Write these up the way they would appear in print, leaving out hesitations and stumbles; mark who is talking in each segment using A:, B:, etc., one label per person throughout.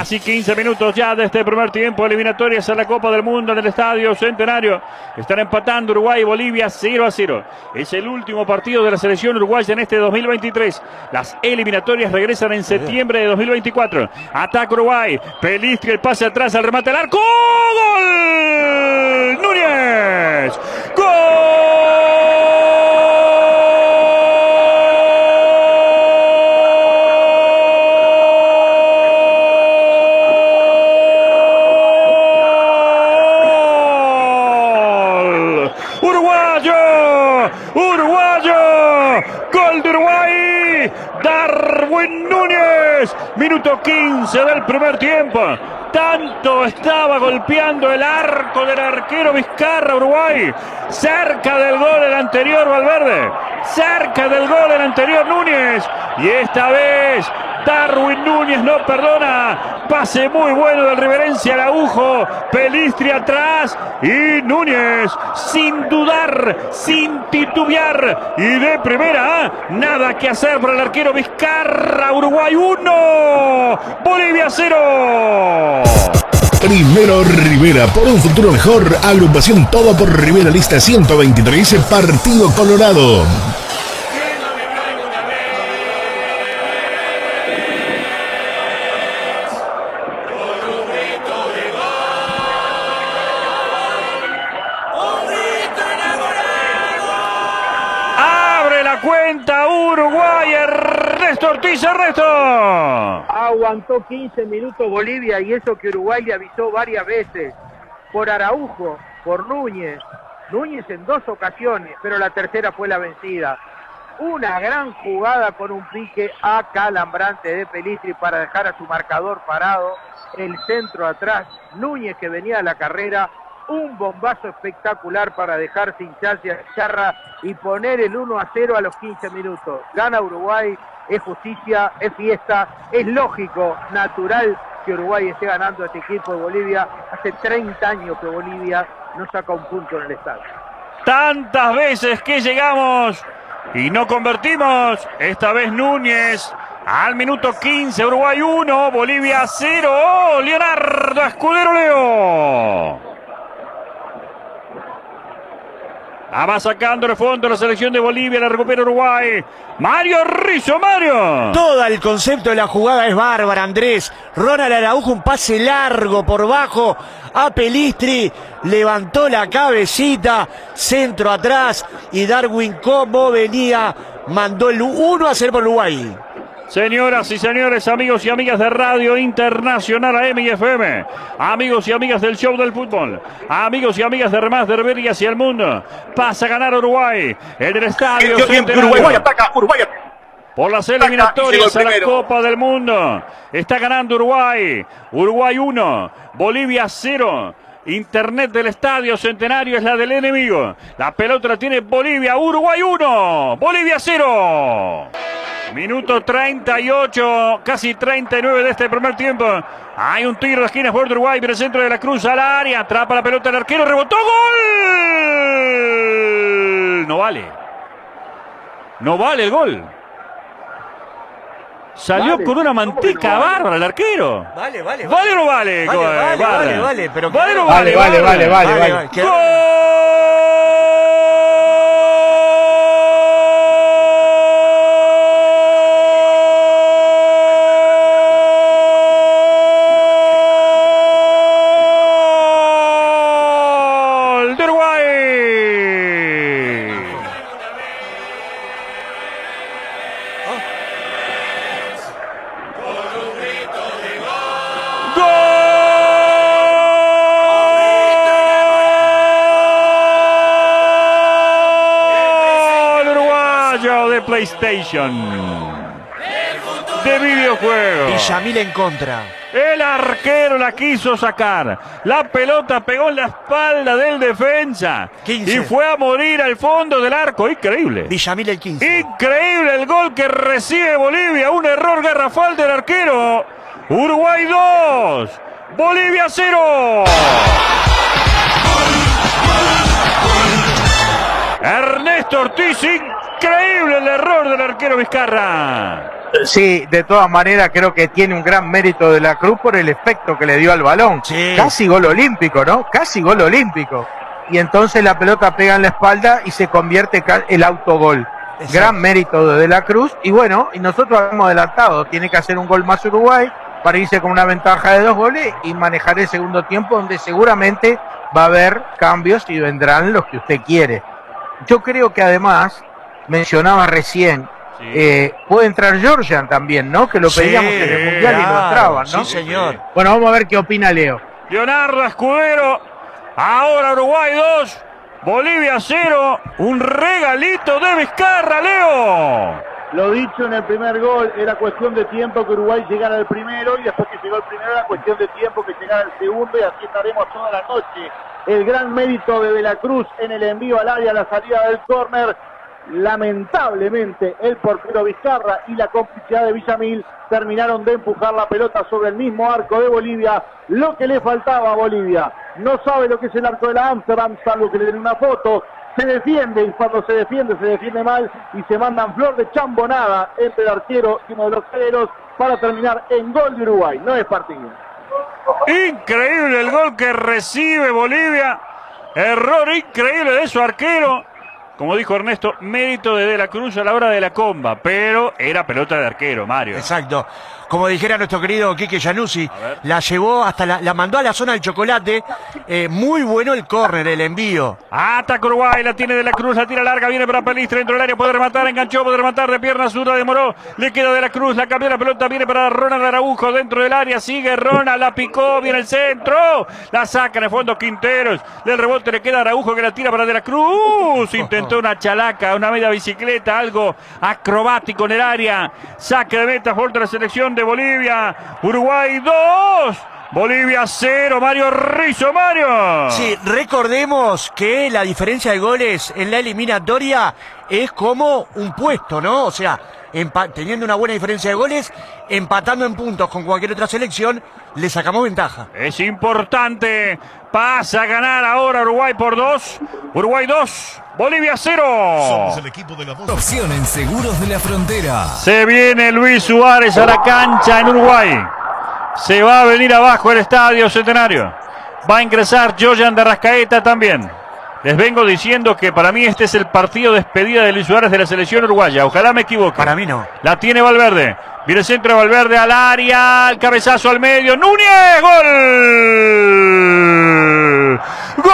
A: Casi 15 minutos ya de este primer tiempo, eliminatorias a la Copa del Mundo en el Estadio Centenario. Están empatando Uruguay y Bolivia 0-0. Es el último partido de la selección uruguaya en este 2023. Las eliminatorias regresan en septiembre de 2024. Ataca Uruguay. Pelistri, el pase atrás, al remate al arco. ¡Gol! ¡Núñez! ¡Gol! Uruguayo, gol de Uruguay, Darwin Núñez, minuto 15 del primer tiempo. Tanto estaba golpeando el arco del arquero Vizcarra Uruguay, cerca del gol el anterior Valverde, cerca del gol el anterior Núñez, y esta vez Darwin Núñez no perdona. Pase muy bueno del Riverense al Araujo. Pelistri atrás. Y Núñez, sin dudar, sin titubear. Y de primera, nada que hacer para el arquero Vizcarra. Uruguay 1, Bolivia 0.
B: Primero Rivera, por un futuro mejor. Agrupación Todo por Rivera, lista 123, Partido Colorado.
A: Cuenta Uruguay, Ernesto Ortiz. Ernesto
C: aguantó 15 minutos Bolivia, y eso que Uruguay le avisó varias veces, por Araujo, por Núñez en 2 ocasiones, pero la tercera fue la vencida. Una gran jugada con un pique acalambrante de Pelistri para dejar a su marcador parado, el centro atrás, Núñez que venía a la carrera, un bombazo espectacular para dejar sin chance a Charra y poner el 1-0 a los 15 minutos. Gana Uruguay, es justicia, es fiesta, es lógico, natural que Uruguay esté ganando a este equipo de Bolivia. Hace 30 años que Bolivia no saca un punto en el estadio.
A: Tantas veces que llegamos y no convertimos. Esta vez Núñez al minuto 15, Uruguay 1, Bolivia 0. ¡Oh, Leonardo Escudero Leo! Va sacando el fondo la selección de Bolivia, la recupera Uruguay. Mario Rizzo, Mario.
D: Todo el concepto de la jugada es bárbara, Andrés. Ronald Araujo, un pase largo por bajo a Pelistri. Levantó la cabecita, centro atrás. Y Darwin, como venía, mandó el 1-0 por Uruguay.
A: Señoras y señores, amigos y amigas de Radio Internacional AM y FM, amigos y amigas del show del fútbol, amigos y amigas de Remás de River hacia el mundo, pasa a ganar Uruguay en el Estadio Centenario.
E: Uruguay ataca, Uruguay ataca.
A: Por las eliminatorias a la Copa del Mundo. Está ganando Uruguay. Uruguay 1, Bolivia 0. Internet del Estadio Centenario es la del enemigo. La pelota la tiene Bolivia. Uruguay 1, Bolivia 0. Minuto 38, casi 39 de este primer tiempo. Hay un tiro de esquina a favor de Uruguay, pero el centro de la Cruz al área. Atrapa la pelota el arquero, rebotó, ¡gol! No vale. No vale el gol. Salió con una manteca bárbara el arquero.
D: ¿Vale
A: o no vale?
D: Vale, pero
A: ¿Vale o no
E: vale? Vale.
A: ¡Gol! De PlayStation, de videojuego.
D: Villamil en contra.
A: El arquero la quiso sacar. La pelota pegó en la espalda del defensa
D: 15.
A: Y fue a morir al fondo del arco. Increíble.
D: Villamil el 15.
A: Increíble el gol que recibe Bolivia. Un error garrafal del arquero. Uruguay 2, Bolivia 0. Ernesto Ortiz, increíble el error del arquero Vizcarra.
C: Sí, de todas maneras creo que tiene un gran mérito de la Cruz por el efecto que le dio al balón.
D: Sí.
C: Casi gol olímpico, ¿no? Casi gol olímpico. Y entonces la pelota pega en la espalda y se convierte el autogol.
D: Exacto.
C: Gran mérito de la Cruz. Y bueno, y nosotros hemos adelantado. Tiene que hacer un gol más Uruguay para irse con una ventaja de 2 goles y manejar el segundo tiempo, donde seguramente va a haber cambios y vendrán los que usted quiere. Yo creo que además, mencionaba recién, puede entrar Georgian también, ¿no? Que lo pedíamos en el Mundial y no entraban, ¿no?
D: Sí, señor.
C: Bueno, vamos a ver qué opina Leo.
A: Leonardo Escudero, ahora Uruguay 2, Bolivia 0, un regalito de Vizcarra, Leo.
E: Lo dicho en el primer gol, era cuestión de tiempo que Uruguay llegara al primero, y después que llegó el primero era cuestión de tiempo que llegara el segundo, y así estaremos toda la noche. El gran mérito de la Cruz en el envío al área, la salida del córner. Lamentablemente el portero Vizcarra y la complicidad de Villamil terminaron de empujar la pelota sobre el mismo arco de Bolivia, lo que le faltaba a Bolivia. No sabe lo que es el arco de la Amsterdam, salvo que le den una foto. Se defiende, y cuando se defiende mal, y se mandan flor de chambonada entre el arquero y uno de los zagueros para terminar en gol de Uruguay. No es partido.
A: Increíble el gol que recibe Bolivia. Error increíble de su arquero. Como dijo Ernesto, mérito de la Cruz a la hora de la comba, pero era pelota de arquero, Mario.
D: Exacto. Como dijera nuestro querido Quique Januzzi, la llevó hasta la mandó a la zona del chocolate. Muy bueno el córner, el envío.
A: Ataca Uruguay, la tiene de la Cruz, la tira larga, viene para Pelistri dentro del área, puede rematar, enganchó, puede rematar de pierna zurda, demoró, le queda de la Cruz, la cambió la pelota, viene para Ronald Araujo dentro del área, sigue Ronald, la picó, viene el centro, la saca en el fondo Quinteros, del rebote le queda Araujo que la tira para de la Cruz, intentó una chalaca, una media bicicleta, algo acrobático en el área, saque de meta, falta la selección de Bolivia. Uruguay 2, Bolivia 0, Mario Rizzo, Mario.
D: Sí, recordemos que la diferencia de goles en la eliminatoria es como un puesto, ¿no? O sea, teniendo una buena diferencia de goles, empatando en puntos con cualquier otra selección, le sacamos ventaja.
A: Es importante, pasa a ganar ahora Uruguay por 2, Uruguay 2, Bolivia 0.
B: Somos el equipo de la voz.
F: Opción en Seguros de la Frontera.
A: Se viene Luis Suárez a la cancha en Uruguay. Se va a venir abajo el Estadio Centenario. Va a ingresar Joyan de Arrascaeta también. Les vengo diciendo que para mí este es el partido de despedida de Luis Suárez de la selección uruguaya. Ojalá me equivoque.
D: Para mí no.
A: La tiene Valverde. Viene el centro de Valverde al área. El cabezazo al medio. ¡Núñez! ¡Gol! ¡Gol!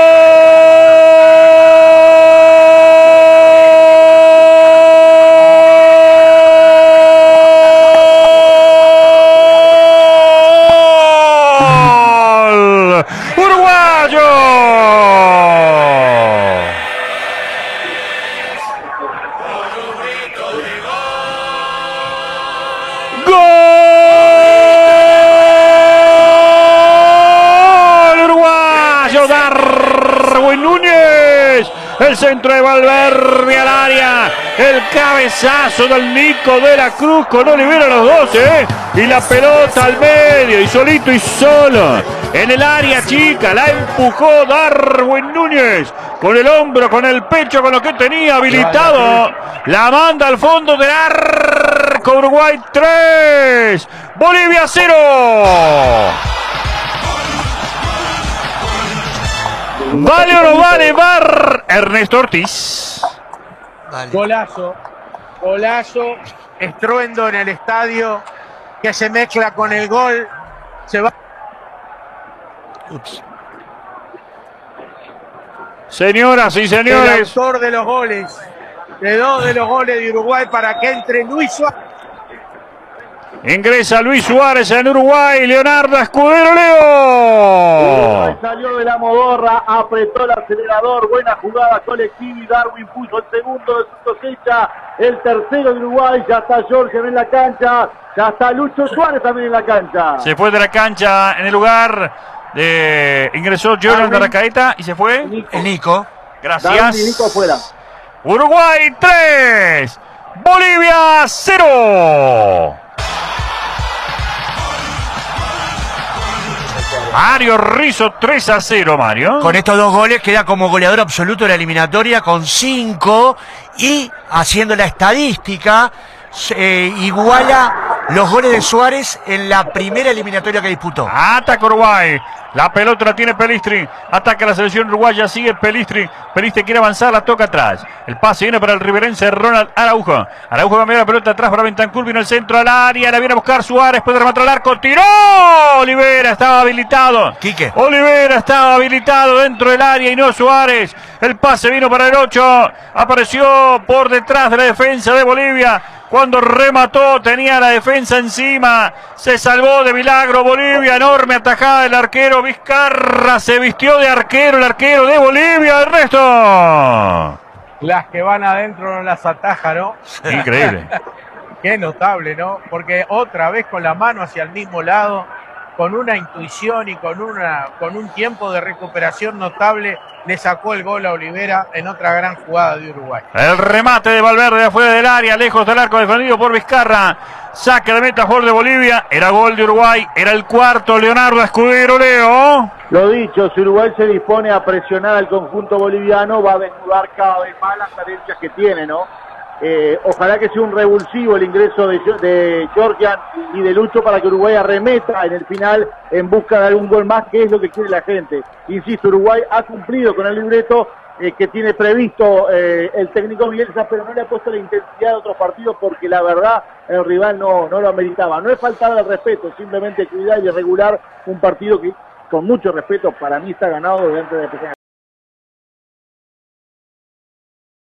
A: El centro de Valverde al área. El cabezazo del Nico de la Cruz con Olivera los dos, y la pelota al medio y solito y solo en el área chica. La empujó Darwin Núñez con el hombro, con el pecho, con lo que tenía habilitado. La manda al fondo del arco. Uruguay 3, Bolivia 0. ¿Vale o no vale, VAR? Ernesto Ortiz.
D: Vale.
C: Golazo, golazo, estruendo en el estadio que se mezcla con el gol. Se va.
D: Ups.
A: Señoras y
C: El
A: señores,
C: autor de los goles, de 2 de los goles de Uruguay para que entre Luis Suárez.
A: ingresa Luis Suárez en Uruguay. Leonardo Escudero, Leo.
E: Salió de la modorra, apretó el acelerador, buena jugada colectiva, y Darwin puso el segundo de su cosecha, el tercero de Uruguay. Ya está Jorge en la cancha, ya está Lucho Suárez también en la cancha.
A: Se fue de la cancha en el lugar de... Ingresó Jordan de Arrascaeta y se fue.
D: El Nico.
A: Gracias.
E: Darwin y Nico afuera.
A: Uruguay 3, Bolivia 0. Mario Rizzo 3-0, Mario.
D: Con estos 2 goles queda como goleador absoluto de la eliminatoria con 5, y haciendo la estadística, iguala los goles de Suárez en la primera eliminatoria que disputó.
A: Ataca Uruguay. La pelota la tiene Pelistri. Ataca la selección uruguaya. Sigue Pelistri. Pelistri quiere avanzar. La toca atrás. El pase viene para el riverense Ronald Araujo. Araujo va a enviar la pelota atrás para Bentancur. Vino el centro al área. La viene a buscar Suárez. Puede rematar al arco. ¡Tiró! Olivera estaba habilitado.
D: Quique.
A: Olivera estaba habilitado dentro del área y no Suárez. El pase vino para el 8. Apareció por detrás de la defensa de Bolivia. Cuando remató tenía la defensa encima. Se salvó de milagro Bolivia. Enorme atajada del arquero Vizcarra. Se vistió de arquero el arquero de Bolivia. El resto.
G: Las que van adentro no las ataja, ¿no?
A: Increíble.
G: Qué notable, ¿no? Porque otra vez con la mano hacia el mismo lado, con una intuición y con un tiempo de recuperación notable, le sacó el gol a Olivera en otra gran jugada de Uruguay.
A: El remate de Valverde afuera del área, lejos del arco, defendido por Vizcarra. Saque de meta a favor de Bolivia. Era gol de Uruguay. Era el cuarto. Leonardo Escudero, Leo.
E: Lo dicho, si Uruguay se dispone a presionar al conjunto boliviano, va a desnudar cada vez más las carencias que tiene, ¿no? Ojalá que sea un revulsivo el ingreso de Georgian y de Lucho para que Uruguay arremeta en el final en busca de algún gol más, que es lo que quiere la gente. Insisto, Uruguay ha cumplido con el libreto que tiene previsto el técnico Bielsa, pero no le ha puesto la intensidad de otros partidos porque la verdad el rival no lo ameritaba. No es faltar al respeto, simplemente cuidar y regular un partido que con mucho respeto para mí está ganado desde antes de empezar.